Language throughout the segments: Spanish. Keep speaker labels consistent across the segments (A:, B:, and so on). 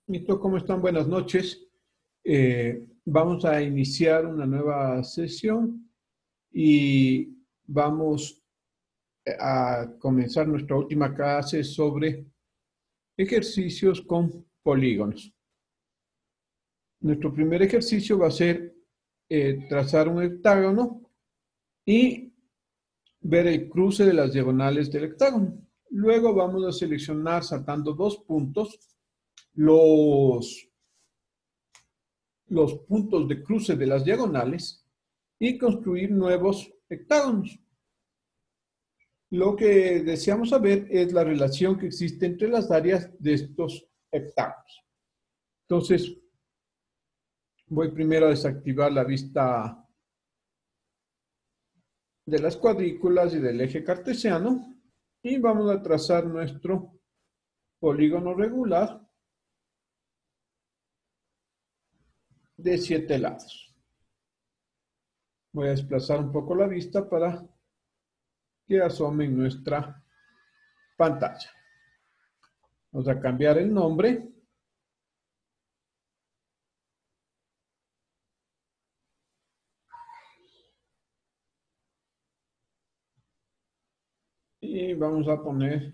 A: Listo, ¿cómo están? Buenas noches. Vamos a iniciar una nueva sesión y vamos a comenzar nuestra última clase sobre ejercicios con polígonos. Nuestro primer ejercicio va a ser trazar un hectágono y ver el cruce de las diagonales del hectágono. Luego vamos a seleccionar, saltando dos puntos, los puntos de cruce de las diagonales y construir nuevos hectágonos. Lo que deseamos saber es la relación que existe entre las áreas de estos hectágonos. Entonces, voy primero a desactivar la vista de las cuadrículas y del eje cartesiano y vamos a trazar nuestro polígono regular de 7 lados. Voy a desplazar un poco la vista para que asome en nuestra pantalla. Vamos a cambiar el nombre. Y vamos a poner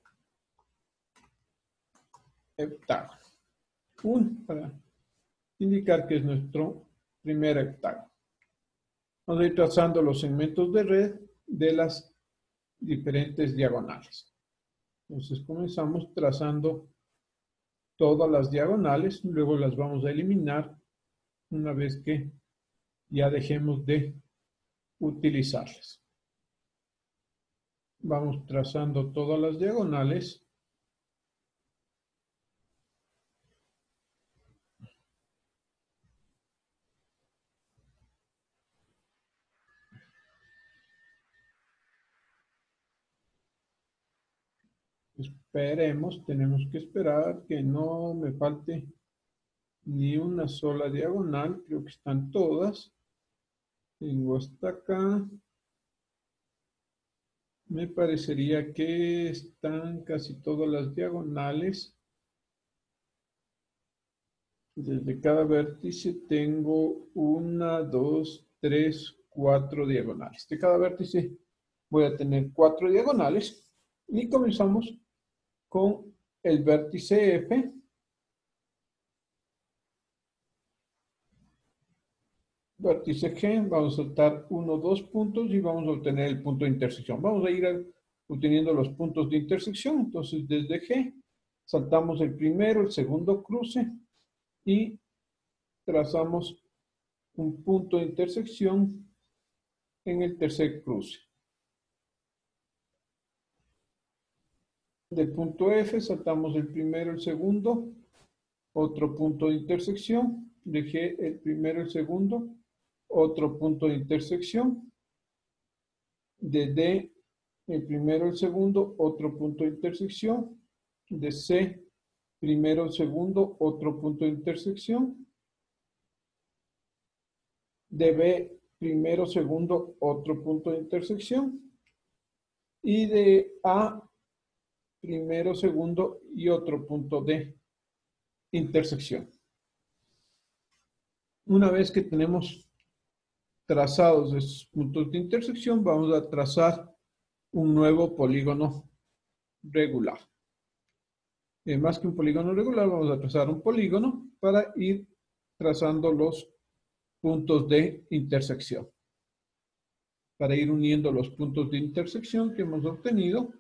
A: hectágono. Para indicar que es nuestro primer hectágono. Vamos a ir trazando los segmentos de red de las diferentes diagonales. Entonces comenzamos trazando todas las diagonales, luego las vamos a eliminar una vez que ya dejemos de utilizarlas. Vamos trazando todas las diagonales. Esperemos, tenemos que esperar que no me falte ni una sola diagonal, creo que están todas. Tengo hasta acá. Me parecería que están casi todas las diagonales. Desde cada vértice tengo 1, 2, 3, 4 diagonales. De cada vértice voy a tener 4 diagonales. Y comenzamos con el vértice F. Vértice G, vamos a saltar 1, 2 puntos y vamos a obtener el punto de intersección. Vamos a ir obteniendo los puntos de intersección. Entonces, desde G, saltamos el primero, el segundo cruce y trazamos un punto de intersección en el tercer cruce. Del punto F saltamos el primero, el segundo, otro punto de intersección. De G, el primero, el segundo, otro punto de intersección. De D, el primero, el segundo, otro punto de intersección. De C, primero, el segundo, otro punto de intersección. De B, primero, segundo, otro punto de intersección. Y de A, primero, segundo y otro punto de intersección. Una vez que tenemos trazados esos puntos de intersección, vamos a trazar un nuevo polígono regular. Más que un polígono regular, vamos a trazar un polígono para ir trazando los puntos de intersección. Para ir uniendo los puntos de intersección que hemos obtenido.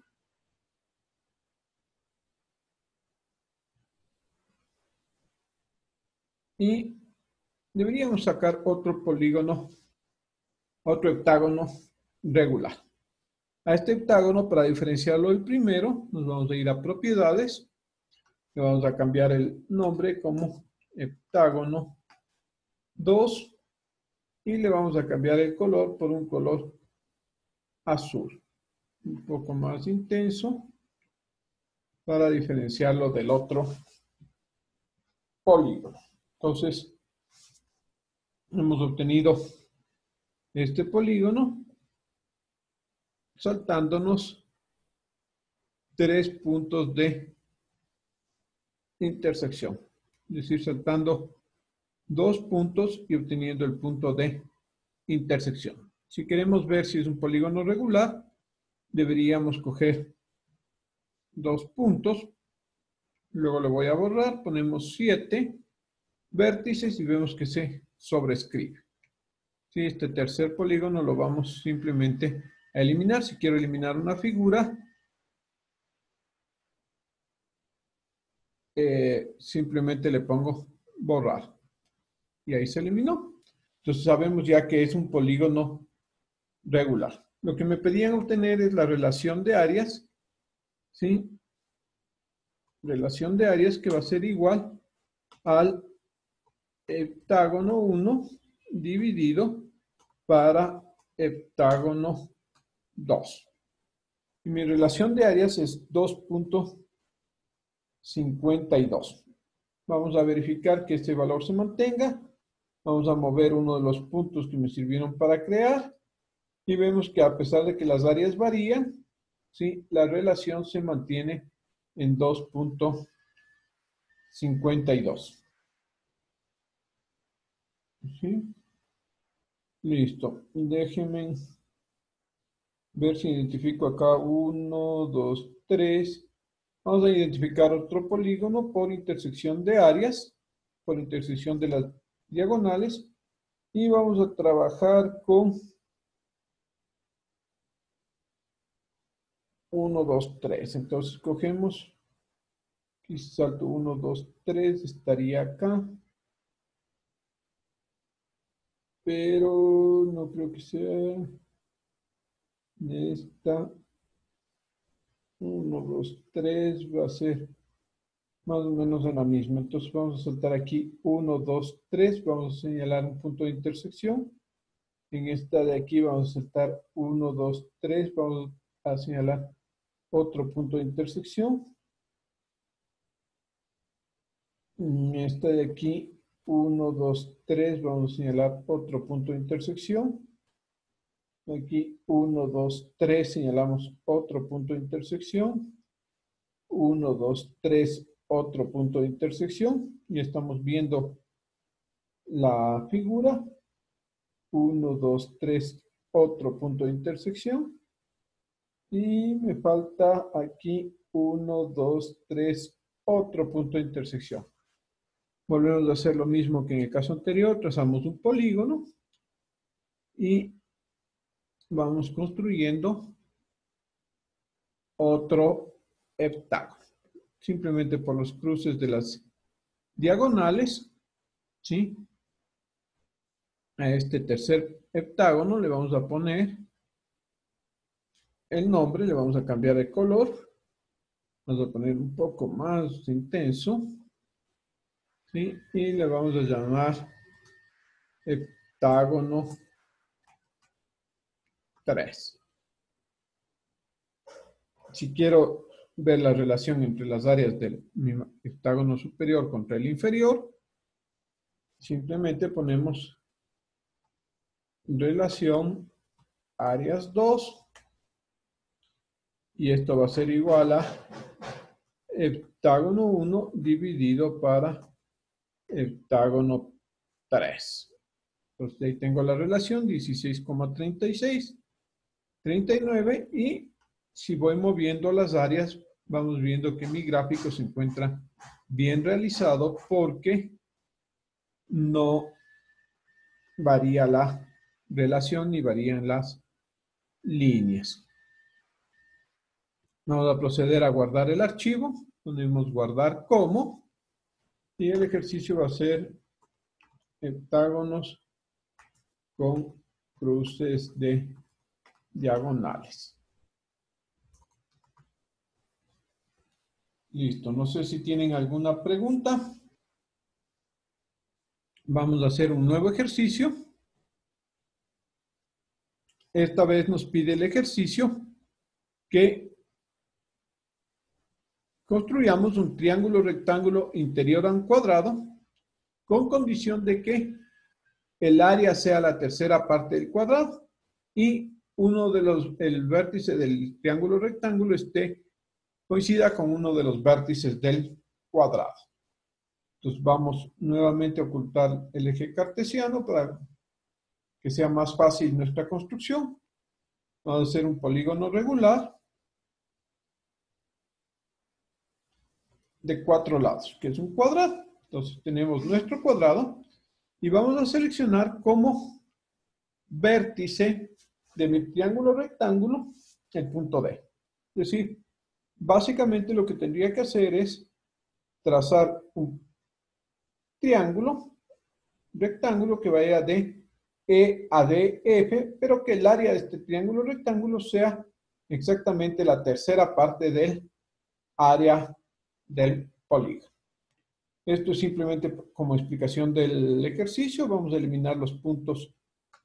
A: Y deberíamos sacar otro polígono, otro hectágono regular. A este hectágono, para diferenciarlo del primero, nos vamos a ir a propiedades. Le vamos a cambiar el nombre como hectágono 2 y le vamos a cambiar el color por un color azul, un poco más intenso, para diferenciarlo del otro polígono. Entonces, hemos obtenido este polígono saltándonos 3 puntos de intersección. es decir, saltando 2 puntos y obteniendo el punto de intersección. Si queremos ver si es un polígono regular, deberíamos coger 2 puntos, luego lo voy a borrar, ponemos 7 vértices y vemos que se sobrescribe. Sí, este tercer polígono lo vamos simplemente a eliminar. Si quiero eliminar una figura, simplemente le pongo borrar. Y ahí se eliminó. Entonces sabemos ya que es un polígono regular. Lo que me pedían obtener es la relación de áreas, ¿sí? Relación de áreas que va a ser igual al heptágono 1 dividido para heptágono 2. Y mi relación de áreas es 2.52. Vamos a verificar que este valor se mantenga. Vamos a mover uno de los puntos que me sirvieron para crear. Y vemos que a pesar de que las áreas varían, ¿sí? La relación se mantiene en 2.52. ¿Sí? Listo. Déjenme ver si identifico acá 1, 2, 3. Vamos a identificar otro polígono por intersección de áreas, por intersección de las diagonales. Y vamos a trabajar con 1, 2, 3. Entonces cogemos, aquí salto 1, 2, 3, estaría acá. Pero no creo que sea esta. 1, 2, 3 va a ser más o menos en la misma. Entonces vamos a saltar aquí 1, 2, 3. Vamos a señalar un punto de intersección. En esta de aquí vamos a saltar 1, 2, 3. Vamos a señalar otro punto de intersección. En esta de aquí 1, 2, 3. Vamos a señalar otro punto de intersección. Aquí 1, 2, 3. Señalamos otro punto de intersección. 1, 2, 3, otro punto de intersección. Y estamos viendo la figura. 1, 2, 3, otro punto de intersección. Y me falta aquí 1, 2, 3, otro punto de intersección. Volvemos a hacer lo mismo que en el caso anterior. Trazamos un polígono y vamos construyendo otro heptágono. Simplemente por los cruces de las diagonales, ¿sí? A este tercer heptágono le vamos a poner el nombre, le vamos a cambiar de color. Vamos a poner un poco más intenso, ¿sí? Y le vamos a llamar heptágono 3. Si quiero ver la relación entre las áreas del heptágono superior contra el inferior, simplemente ponemos relación áreas 2 y esto va a ser igual a heptágono 1 dividido para heptágono 3. Entonces ahí tengo la relación 16,36, 39 y si voy moviendo las áreas vamos viendo que mi gráfico se encuentra bien realizado porque no varía la relación ni varían las líneas. Vamos a proceder a guardar el archivo. Ponemos guardar como. Y el ejercicio va a ser heptágonos con cruces de diagonales. Listo. No sé si tienen alguna pregunta. Vamos a hacer un nuevo ejercicio. Esta vez nos pide el ejercicio que construyamos un triángulo rectángulo interior a un cuadrado con condición de que el área sea la tercera parte del cuadrado y el vértice del triángulo rectángulo coincida con uno de los vértices del cuadrado. Entonces vamos nuevamente a ocultar el eje cartesiano para que sea más fácil nuestra construcción. Vamos a hacer un polígono regular de 4 lados, que es un cuadrado. Entonces tenemos nuestro cuadrado y vamos a seleccionar como vértice de mi triángulo rectángulo el punto D. Es decir, básicamente lo que tendría que hacer es trazar un triángulo rectángulo que vaya de E a DF, pero que el área de este triángulo rectángulo sea exactamente la tercera parte del área del polígono. Esto es simplemente como explicación del ejercicio. Vamos a eliminar los puntos.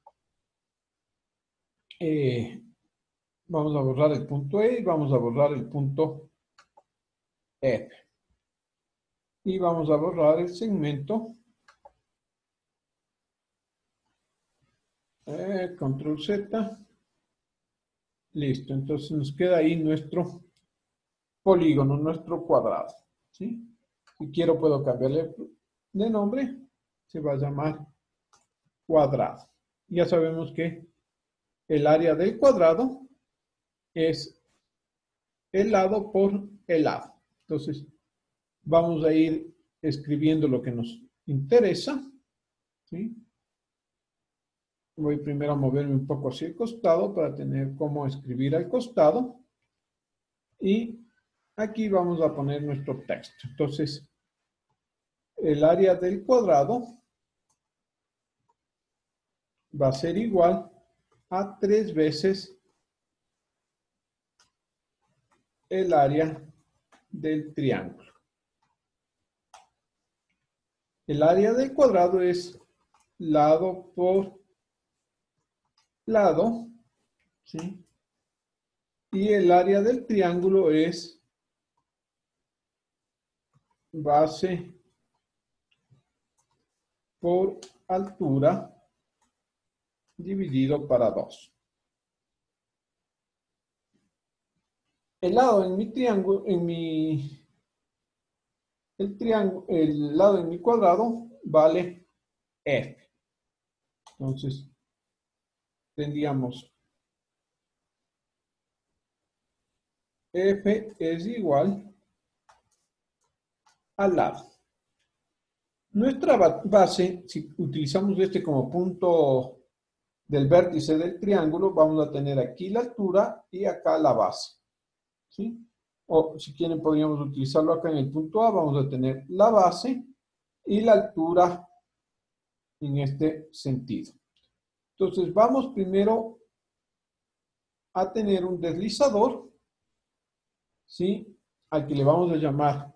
A: Vamos a borrar el punto E y vamos a borrar el punto F. Y vamos a borrar el segmento. Control Z. Listo. Entonces nos queda ahí nuestro polígono, nuestro cuadrado. ¿Sí? Si quiero puedo cambiarle de nombre. Se va a llamar cuadrado. Ya sabemos que el área del cuadrado es el lado por el lado. Entonces, vamos a ir escribiendo lo que nos interesa. ¿Sí? Voy primero a moverme un poco hacia el costado para tener cómo escribir al costado. Y aquí vamos a poner nuestro texto. Entonces, el área del cuadrado va a ser igual a 3 veces el área del triángulo. El área del cuadrado es lado por lado, ¿sí? Y el área del triángulo es base por altura dividido para 2. El lado en mi triángulo, el lado en mi cuadrado vale F. Entonces, tendríamos F es igual al lado. Nuestra base, si utilizamos este como punto del vértice del triángulo, vamos a tener aquí la altura y acá la base. ¿Sí? O si quieren podríamos utilizarlo acá en el punto A, vamos a tener la base y la altura en este sentido. Entonces vamos primero a tener un deslizador, ¿sí? Al que le vamos a llamar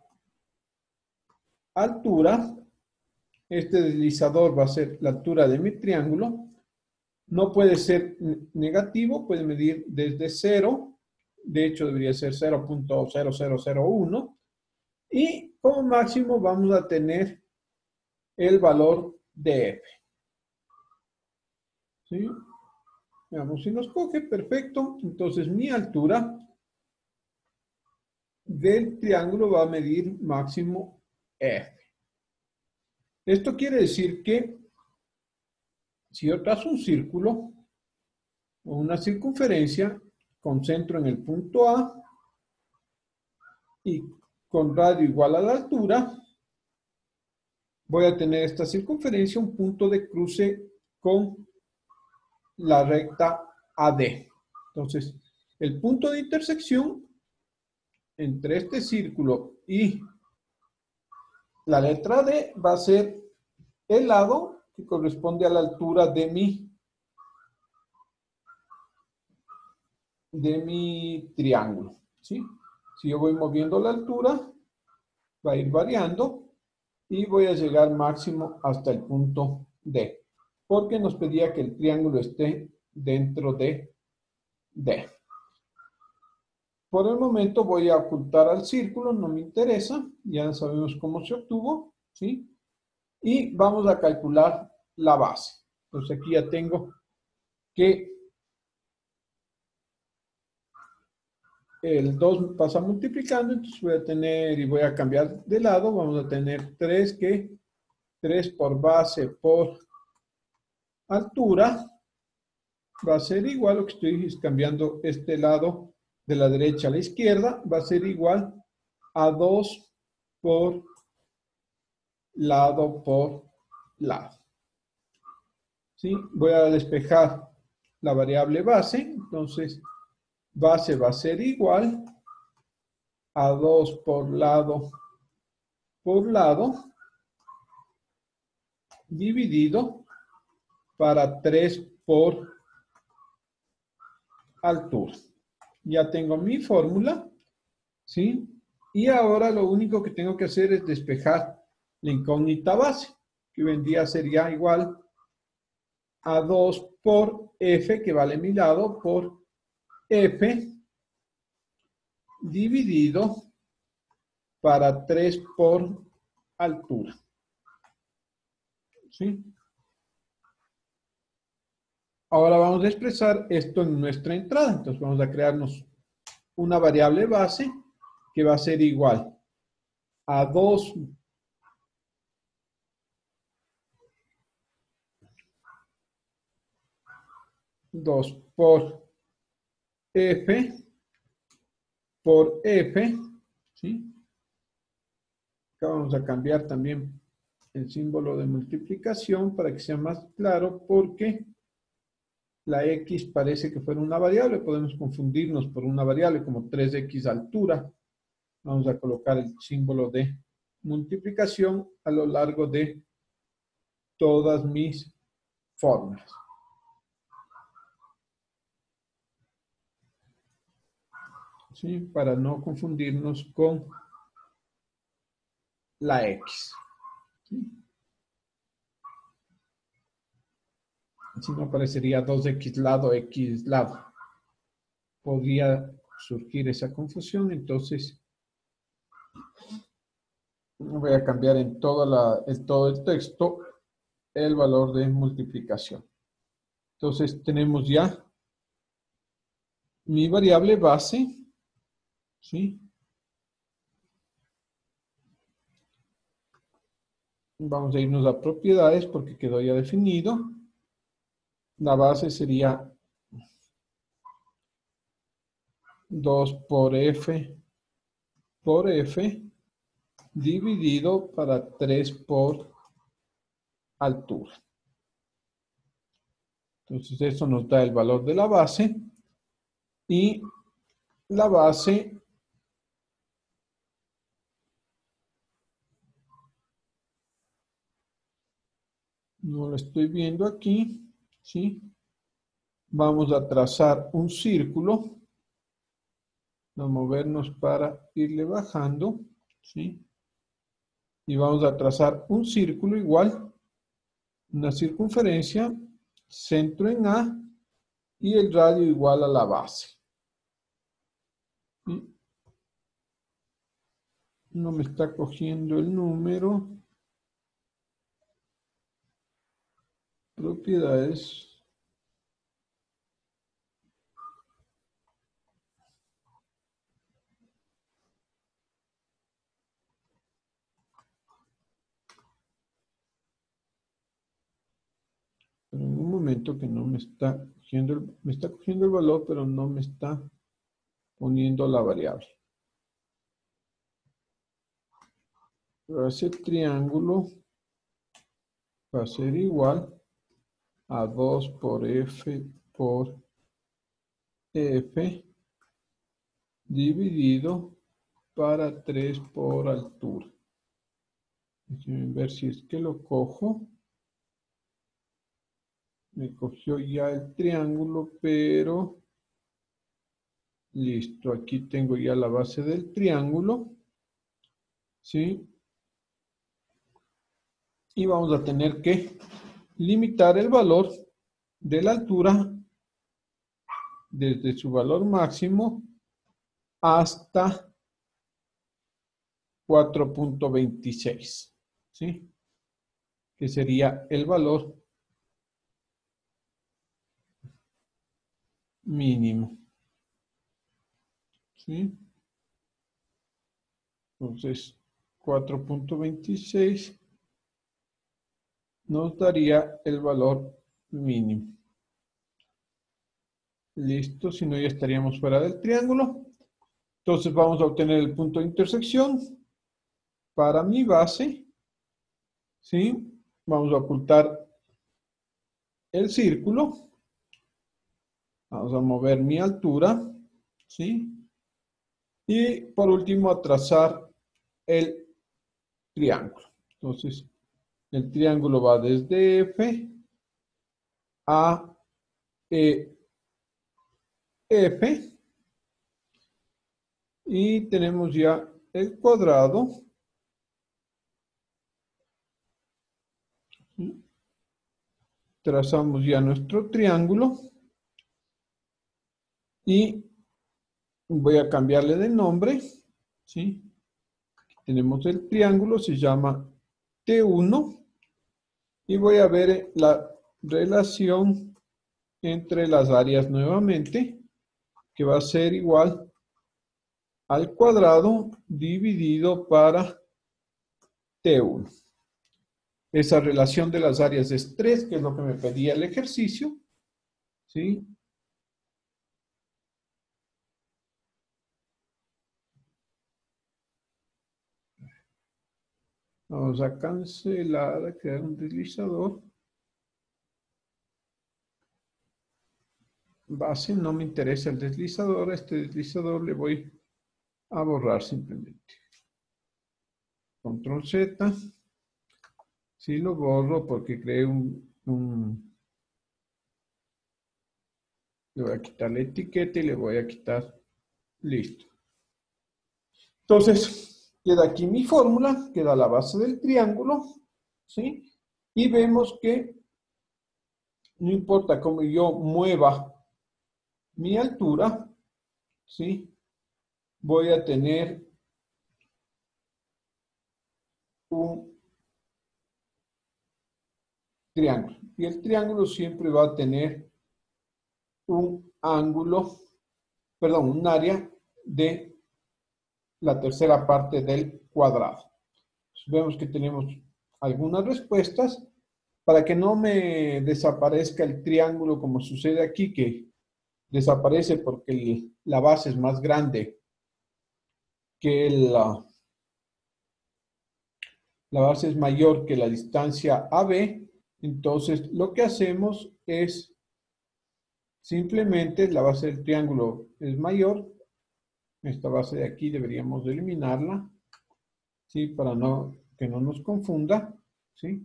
A: altura. Este deslizador va a ser la altura de mi triángulo. No puede ser negativo, puede medir desde 0. De hecho, debería ser 0.0001. Y como máximo vamos a tener el valor de F. ¿Sí? Veamos si nos coge. Perfecto. Entonces, mi altura del triángulo va a medir máximo F. Esto quiere decir que si yo trazo un círculo o una circunferencia con centro en el punto A y con radio igual a la altura, voy a tener esta circunferencia un punto de cruce con la recta AD. Entonces, el punto de intersección entre este círculo y la letra D va a ser el lado que corresponde a la altura de mi triángulo. ¿Sí? Si yo voy moviendo la altura, va a ir variando y voy a llegar máximo hasta el punto D, porque nos pedía que el triángulo esté dentro de D. Por el momento voy a ocultar al círculo, no me interesa, ya sabemos cómo se obtuvo, ¿sí? Y vamos a calcular la base. Entonces aquí ya tengo que el 2 pasa multiplicando, entonces voy a tener, y voy a cambiar de lado, vamos a tener 3 que 3 por base por altura va a ser igual, lo que estoy es cambiando este lado de la derecha a la izquierda, va a ser igual a 2 por lado. ¿Sí? Voy a despejar la variable base, entonces base va a ser igual a 2 por lado, dividido para 3 por altura. Ya tengo mi fórmula, ¿sí? Y ahora lo único que tengo que hacer es despejar la incógnita base, que vendría a ser ya igual a 2 por f, que vale mi lado, por f dividido para 3 por altura. ¿Sí? Ahora vamos a expresar esto en nuestra entrada. Entonces vamos a crearnos una variable base que va a ser igual a 2 por f, ¿sí? Acá vamos a cambiar también el símbolo de multiplicación para que sea más claro, porque la x parece que fuera una variable, podemos confundirnos por una variable como 3x altura. Vamos a colocar el símbolo de multiplicación a lo largo de todas mis fórmulas. ¿Sí? Para no confundirnos con la x. ¿Sí? Si no, aparecería 2x lado, x lado. Podría surgir esa confusión, entonces voy a cambiar en todo el texto el valor de multiplicación. Entonces tenemos ya mi variable base, ¿sí? Vamos a irnos a propiedades porque quedó ya definido. La base sería 2 por f dividido para 3 por altura. Entonces eso nos da el valor de la base y la base no lo estoy viendo aquí, ¿sí? Vamos a trazar un círculo, a movernos para irle bajando, ¿sí? Y vamos a trazar un círculo igual, una circunferencia, centro en A y el radio igual a la base. ¿Sí? No me está cogiendo el número. Propiedades. Pero en un momento que no me está cogiendo el valor, pero no me está poniendo la variable. Pero ese triángulo va a ser igual a 2 por f por f dividido para 3 por altura. Déjenme ver si es que lo cojo. Me cogió ya el triángulo, pero listo. Aquí tengo ya la base del triángulo. ¿Sí? Y vamos a tener que limitar el valor de la altura desde su valor máximo hasta 4.26, ¿sí? Que sería el valor mínimo. ¿sí? Entonces, 4.26 nos daría el valor mínimo. Listo, si no ya estaríamos fuera del triángulo. Entonces vamos a obtener el punto de intersección para mi base, ¿sí? Vamos a ocultar el círculo. Vamos a mover mi altura, ¿sí? Y por último a trazar el triángulo. Entonces, el triángulo va desde F a F y tenemos ya el cuadrado. Trazamos ya nuestro triángulo y voy a cambiarle de nombre, ¿sí? Tenemos el triángulo, se llama T1 y voy a ver la relación entre las áreas nuevamente, que va a ser igual al cuadrado dividido para T1. Esa relación de las áreas es 3, que es lo que me pedía el ejercicio, ¿sí? Vamos a cancelar, a crear un deslizador. Base, no me interesa el deslizador. Este deslizador le voy a borrar simplemente. Control Z. Sí lo borro porque creé le voy a quitar la etiqueta y le voy a quitar. Listo. Entonces, queda aquí mi fórmula, queda la base del triángulo, ¿sí? Y vemos que no importa cómo yo mueva mi altura, ¿sí? Voy a tener un triángulo. Y el triángulo siempre va a tener un ángulo, perdón, un área de la tercera parte del cuadrado. Vemos que tenemos algunas respuestas. Para que no me desaparezca el triángulo como sucede aquí, que desaparece porque la base es más grande que la base es mayor que la distancia AB. Entonces lo que hacemos es simplemente la base del triángulo es mayor. Esta base de aquí deberíamos eliminarla, ¿sí? Para que no nos confunda, ¿sí?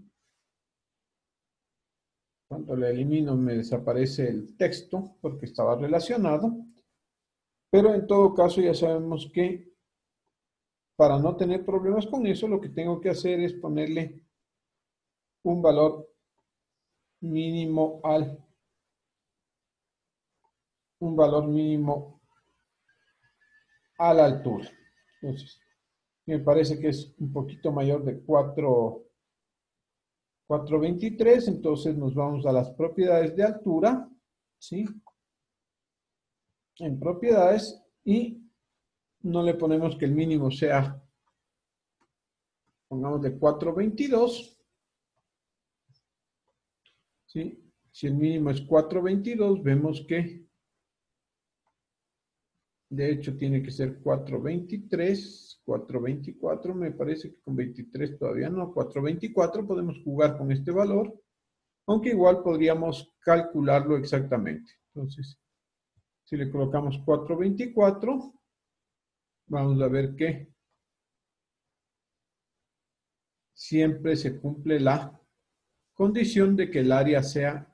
A: Cuando la elimino me desaparece el texto porque estaba relacionado. Pero en todo caso ya sabemos que para no tener problemas con eso, lo que tengo que hacer es ponerle un valor mínimo a la altura. Entonces, me parece que es un poquito mayor de 4.23, entonces nos vamos a las propiedades de altura, ¿sí? En propiedades y no le ponemos que el mínimo sea, pongamos de 4.22, ¿sí? Si el mínimo es 4.22, vemos que de hecho tiene que ser 4.23, 4.24, me parece que con 23 todavía no, 4.24 podemos jugar con este valor, aunque igual podríamos calcularlo exactamente. Entonces, si le colocamos 4.24, vamos a ver que siempre se cumple la condición de que el área sea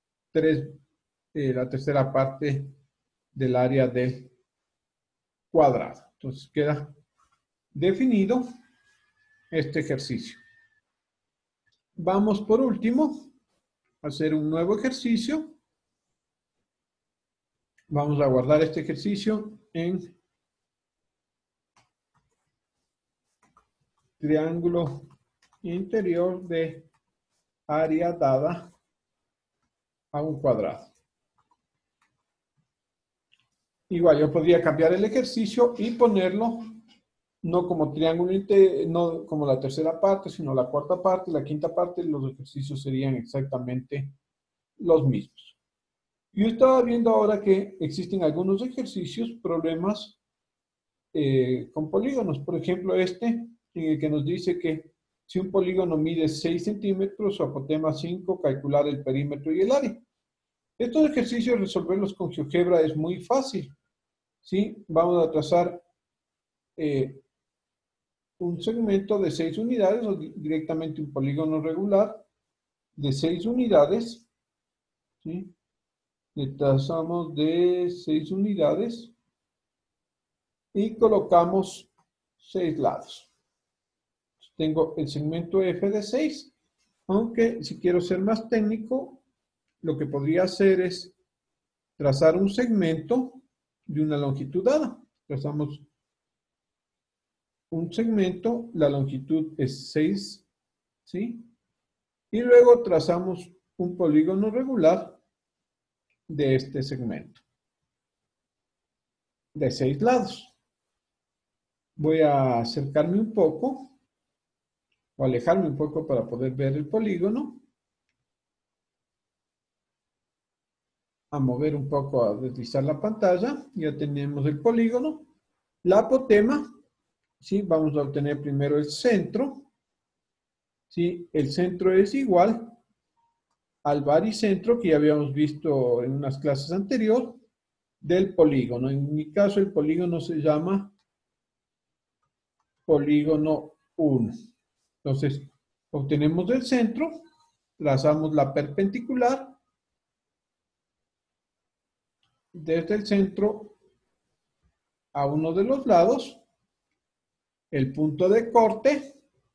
A: la tercera parte del área del cuadrado. Entonces queda definido este ejercicio. Vamos por último a hacer un nuevo ejercicio. Vamos a guardar este ejercicio en triángulo interior de área dada a un cuadrado. Igual yo podría cambiar el ejercicio y ponerlo no como triángulo, no como la tercera parte, sino la cuarta parte, la quinta parte, los ejercicios serían exactamente los mismos. Yo estaba viendo ahora que existen algunos ejercicios, problemas con polígonos. Por ejemplo, este, en el que nos dice que si un polígono mide 6 centímetros, su apotema 5, calcular el perímetro y el área. Estos ejercicios, resolverlos con GeoGebra es muy fácil. ¿Sí? Vamos a trazar un segmento de 6 unidades o directamente un polígono regular de 6 unidades. ¿Sí? Le trazamos de 6 unidades y colocamos 6 lados. Tengo el segmento F de 6, aunque si quiero ser más técnico, lo que podría hacer es trazar un segmento de una longitud dada. Trazamos un segmento, la longitud es 6, ¿sí? Y luego trazamos un polígono regular de este segmento, de 6 lados. Voy a acercarme un poco o alejarme un poco para poder ver el polígono. A mover un poco, a deslizar la pantalla. Ya tenemos el polígono. La apotema, ¿sí? Vamos a obtener primero el centro. ¿Sí? El centro es igual al baricentro que ya habíamos visto en unas clases anteriores del polígono. En mi caso, el polígono se llama polígono 1. Entonces, obtenemos el centro, trazamos la perpendicular desde el centro a uno de los lados, el punto de corte,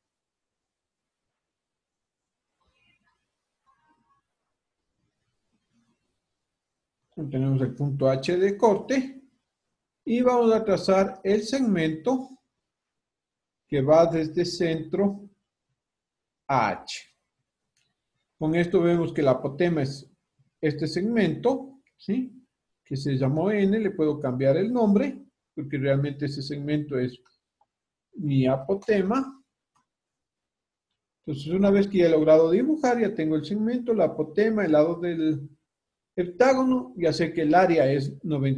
A: obtenemos el punto H de corte y vamos a trazar el segmento que va desde centro a H. Con esto vemos que la apotema es este segmento, ¿sí? Que se llamó N, le puedo cambiar el nombre, porque realmente ese segmento es mi apotema. Entonces, una vez que ya he logrado dibujar, ya tengo el segmento, la apotema, el lado del heptágono, ya sé que el área es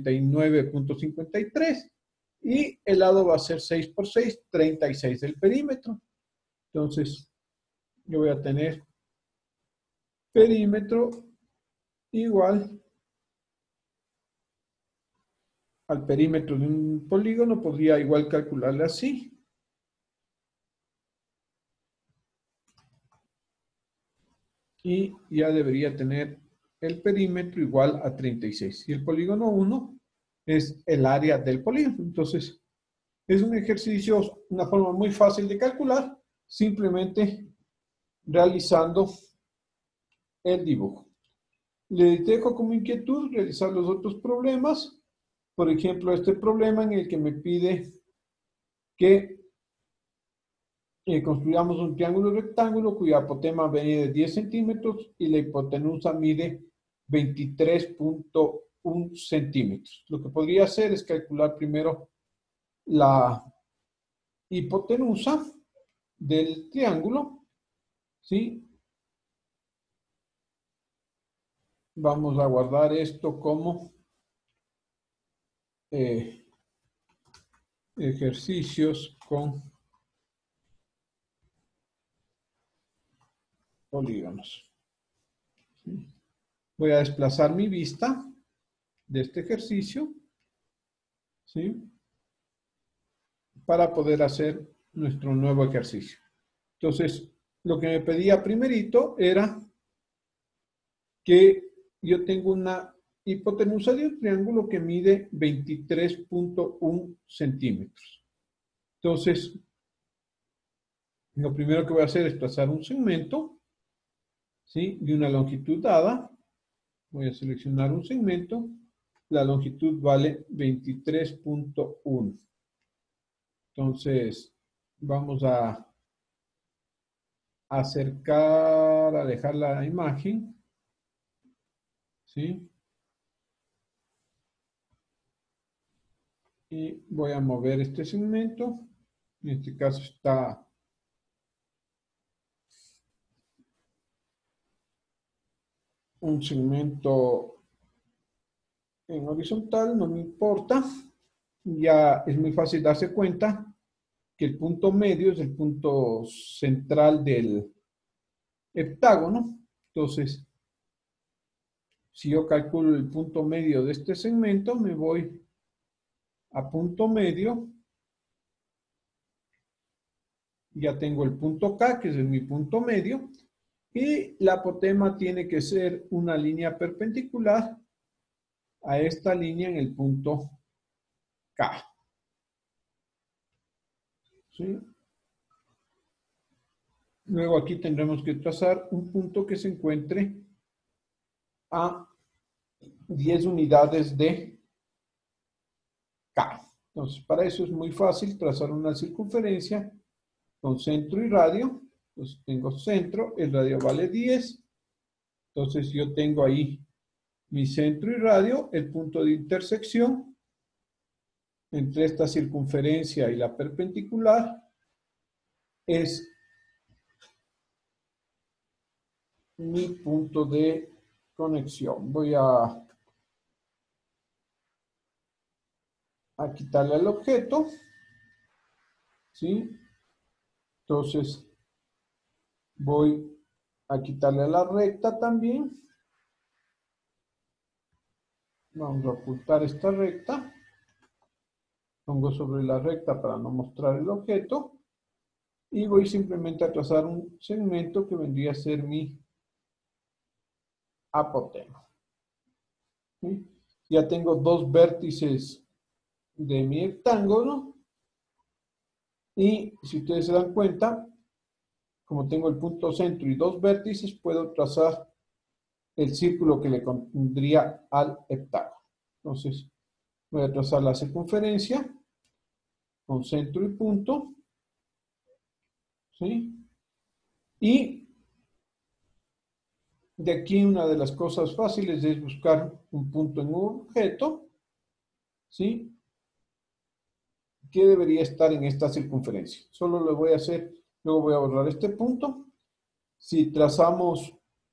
A: 99.53 y el lado va a ser 6 por 6, 36 del perímetro. Entonces, yo voy a tener perímetro igual al perímetro de un polígono, podría igual calcularle así. Y ya debería tener el perímetro igual a 36. Y el polígono 1 es el área del polígono. Entonces, es un ejercicio, una forma muy fácil de calcular, simplemente realizando el dibujo. Les dejo como inquietud realizar los otros problemas. Por ejemplo, este problema en el que me pide que construyamos un triángulo rectángulo cuya apotema mide 10 centímetros y la hipotenusa mide 23.1 centímetros. Lo que podría hacer es calcular primero la hipotenusa del triángulo, ¿sí? Vamos a guardar esto como ejercicios con polígonos. ¿Sí? Voy a desplazar mi vista de este ejercicio, ¿sí? Para poder hacer nuestro nuevo ejercicio. Entonces, lo que me pedía primerito era que yo tengo una hipotenusa de un triángulo que mide 23.1 centímetros. Entonces, lo primero que voy a hacer es trazar un segmento, ¿sí? De una longitud dada. Voy a seleccionar un segmento. La longitud vale 23.1. Entonces, vamos a acercar, a dejar la imagen, ¿sí? Y voy a mover este segmento. En este caso está un segmento en horizontal, no me importa. Ya es muy fácil darse cuenta que el punto medio es el punto central del heptágono. Entonces, si yo calculo el punto medio de este segmento, me voy a punto medio. Ya tengo el punto K, que es mi punto medio. Y la apotema tiene que ser una línea perpendicular a esta línea en el punto K. ¿Sí? Luego aquí tendremos que trazar un punto que se encuentre a 10 unidades de K. Entonces, para eso es muy fácil trazar una circunferencia con centro y radio. Entonces, tengo centro, el radio vale 10. Entonces, yo tengo ahí mi centro y radio, el punto de intersección entre esta circunferencia y la perpendicular es mi punto de conexión. Voy a quitarle al objeto, ¿sí? Entonces voy a quitarle a la recta también. Vamos a ocultar esta recta. Pongo sobre la recta para no mostrar el objeto. Y voy simplemente a trazar un segmento que vendría a ser mi apotema. ¿Sí? Ya tengo dos vértices de mi hectágono. Y si ustedes se dan cuenta, como tengo el punto centro y dos vértices, puedo trazar el círculo que le pondría al heptágono. Entonces, voy a trazar la circunferencia con centro y punto. ¿Sí? Y de aquí una de las cosas fáciles es buscar un punto en un objeto. ¿Sí? ¿Qué debería estar en esta circunferencia? Solo lo voy a hacer, luego voy a borrar este punto. Si trazamos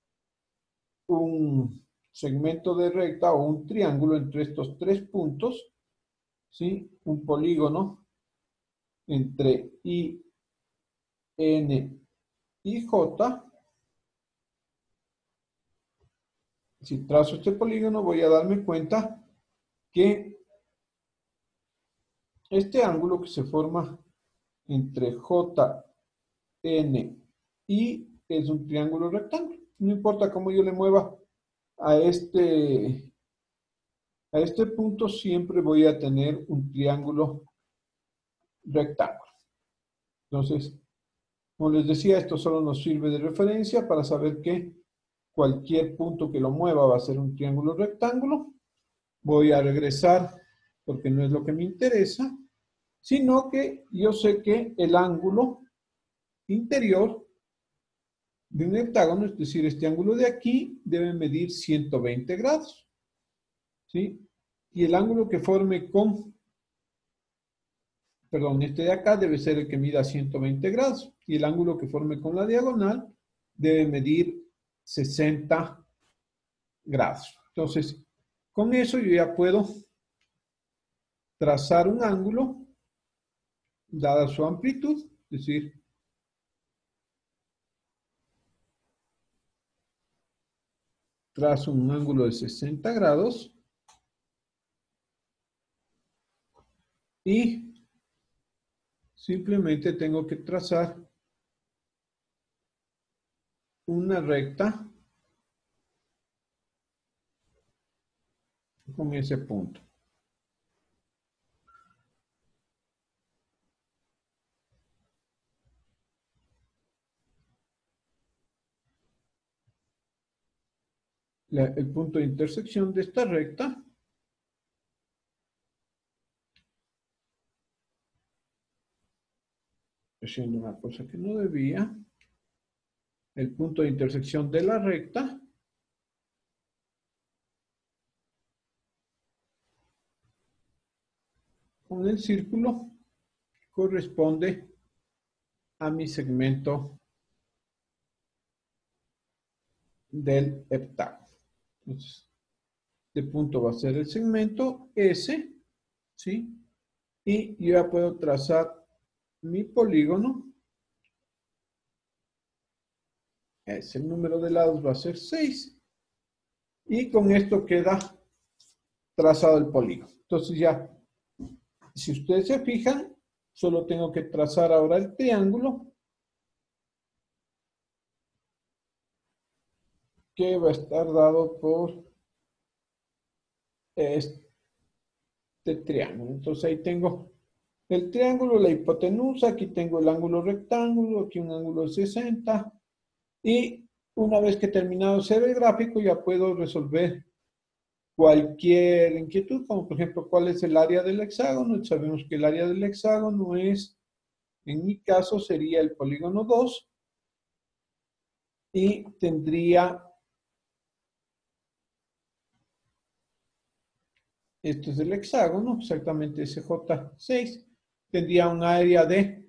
A: un segmento de recta o un triángulo entre estos tres puntos, ¿sí? Un polígono entre I, N y J. Si trazo este polígono, voy a darme cuenta que este ángulo que se forma entre J, N y es un triángulo rectángulo. No importa cómo yo le mueva a este punto, siempre voy a tener un triángulo rectángulo. Entonces, como les decía, esto solo nos sirve de referencia para saber que cualquier punto que lo mueva va a ser un triángulo rectángulo. Voy a regresar porque no es lo que me interesa, sino que yo sé que el ángulo interior de un hectágono, es decir, este ángulo de aquí, debe medir 120 grados. ¿Sí? Y el ángulo que forme con, perdón, este de acá debe ser el que mida 120 grados. Y el ángulo que forme con la diagonal debe medir 60 grados. Entonces, con eso yo ya puedo trazar un ángulo, dada su amplitud, es decir, trazo un ángulo de 60 grados y simplemente tengo que trazar una recta con ese punto. El punto de intersección de esta recta haciendo una cosa que no debía, el punto de intersección de la recta con el círculo corresponde a mi segmento del heptágono. Entonces, este punto va a ser el segmento S, ¿sí? Y yo ya puedo trazar mi polígono. El número de lados va a ser 6. Y con esto queda trazado el polígono. Entonces ya, si ustedes se fijan, solo tengo que trazar ahora el triángulo que va a estar dado por este triángulo. Entonces ahí tengo el triángulo, la hipotenusa, aquí tengo el ángulo rectángulo, aquí un ángulo de 60. Y una vez que he terminado de hacer el gráfico, ya puedo resolver cualquier inquietud, como por ejemplo, ¿cuál es el área del hexágono? Sabemos que el área del hexágono es, en mi caso, sería el polígono 2 y tendría, este es el hexágono, exactamente SJ6, tendría un área de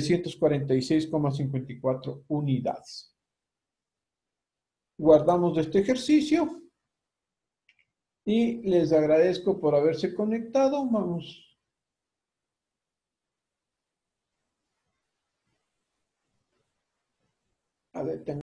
A: 346,54 unidades. Guardamos este ejercicio y les agradezco por haberse conectado. Vamos a detener.